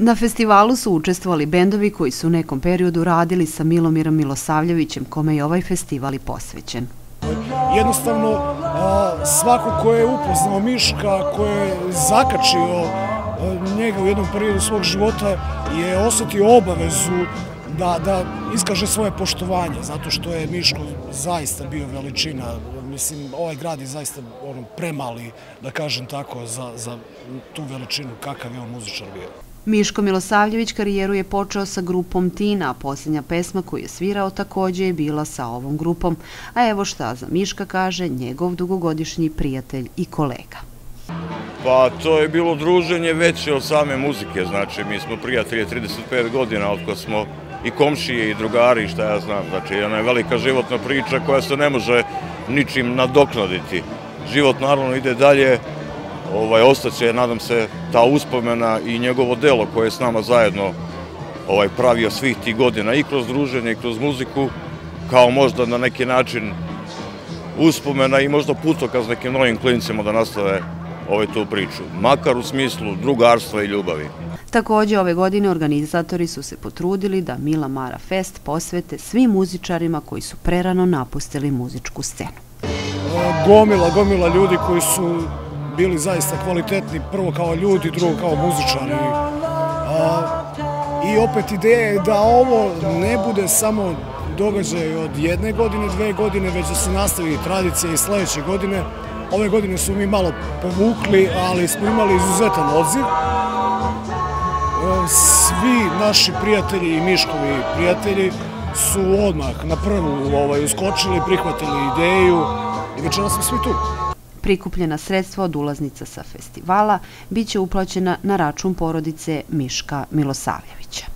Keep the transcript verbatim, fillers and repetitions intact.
Na festivalu su učestvovali bendovi koji su u nekom periodu radili sa Milomirom Milosavljevićem, kome je ovaj festival i posvećen. Jednostavno, svako ko je upoznao Miška, ko je zakačio njega u jednom periodu svog života, je osjetio obavezu da iskaže svoje poštovanje, zato što je Miško zaista bio veličina. Mislim, ovaj grad je zaista premali, da kažem tako, za tu veličinu kakav je on muzičar bio. Miško Milosavljević karijeru je počeo sa grupom Tina, a posljednja pesma koju je svirao također je bila sa ovom grupom. A evo šta za Miška kaže njegov dugogodišnji prijatelj i kolega. Pa to je bilo druženje veće od same muzike, znači mi smo prijatelji trideset pet godina, otko smo i komšije i drugari, šta ja znam, znači jedna je velika životna priča koja se ne može ničim nadoknaditi. Život naravno ide dalje, ostaće, nadam se, ta uspomena i njegovo delo koje je s nama zajedno pravio svih tih godina i kroz druženje i kroz muziku, kao možda na neki način uspomena i možda putokaz nekim novim klincima da nastave tu priču, makar u smislu drugarstva i ljubavi. Također ove godine organizatori su se potrudili da Mila Mara Fest posvete svim muzičarima koji su prerano napustili muzičku scenu. Gomila, gomila ljudi koji su bili zaista kvalitetni, prvo kao ljudi, drugo kao muzičari. I opet ideja je da ovo ne bude samo događaj od jedne godine, dve godine, već da se nastavi tradicija i sljedeće godine. Ove godine su mi malo povukli, ali smo imali izuzetan odziv. Svi naši prijatelji i Miškovi prijatelji su odmah na prvu uskočili, prihvatili ideju i večeras smo svi tu. Prikupljena sredstva od ulaznica sa festivala biće uplaćena na račun porodice Miška Milosavljevića.